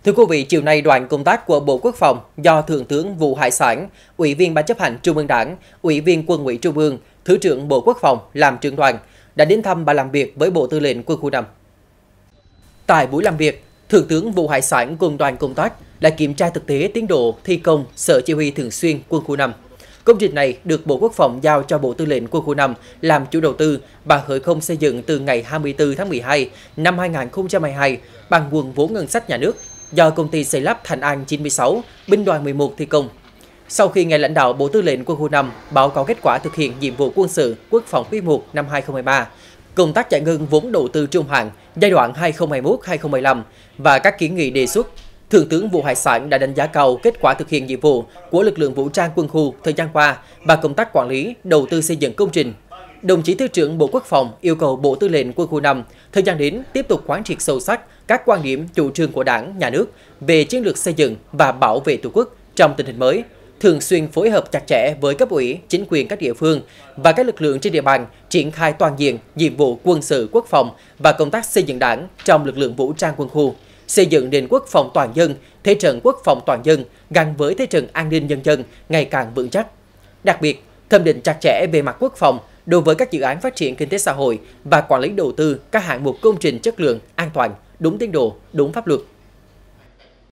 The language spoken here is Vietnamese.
Thưa quý vị, chiều nay đoàn công tác của Bộ Quốc phòng do Thượng tướng Vũ Hải Sản, Ủy viên Ban chấp hành Trung ương Đảng, Ủy viên Quân ủy Trung ương, Thứ trưởng Bộ Quốc phòng làm trưởng đoàn đã đến thăm và làm việc với Bộ Tư lệnh Quân khu 5. Tại buổi làm việc, Thượng tướng Vũ Hải Sản cùng đoàn công tác đã kiểm tra thực tế tiến độ thi công Sở Chỉ huy Thường xuyên Quân khu 5. Công trình này được Bộ Quốc phòng giao cho Bộ Tư lệnh Quân khu 5 làm chủ đầu tư và khởi công xây dựng từ ngày 24 tháng 12 năm 2022 bằng nguồn vốn ngân sách nhà nước do công ty xây lắp Thành An 96, binh đoàn 11 thi công. Sau khi nghe lãnh đạo Bộ Tư lệnh Quân khu 5 báo cáo kết quả thực hiện nhiệm vụ quân sự quốc phòng quý 1 năm 2023, công tác giải ngân vốn đầu tư trung hạn giai đoạn 2021-2025 và các kiến nghị đề xuất, Thượng tướng Vũ Hải Sản đã đánh giá cao kết quả thực hiện nhiệm vụ của lực lượng vũ trang quân khu thời gian qua và công tác quản lý, đầu tư xây dựng công trình. Đồng chí Thứ trưởng Bộ Quốc phòng yêu cầu Bộ Tư lệnh Quân khu 5 thời gian đến tiếp tục quán triệt sâu sắc các quan điểm chủ trương của Đảng, Nhà nước về chiến lược xây dựng và bảo vệ Tổ quốc trong tình hình mới, thường xuyên phối hợp chặt chẽ với cấp ủy, chính quyền các địa phương và các lực lượng trên địa bàn triển khai toàn diện nhiệm vụ quân sự quốc phòng và công tác xây dựng Đảng trong lực lượng vũ trang quân khu, xây dựng nền quốc phòng toàn dân, thế trận quốc phòng toàn dân gắn với thế trận an ninh nhân dân ngày càng vững chắc. Đặc biệt, thẩm định chặt chẽ về mặt quốc phòng đối với các dự án phát triển kinh tế xã hội và quản lý đầu tư các hạng mục công trình chất lượng, an toàn, đúng tiến độ, đúng pháp luật.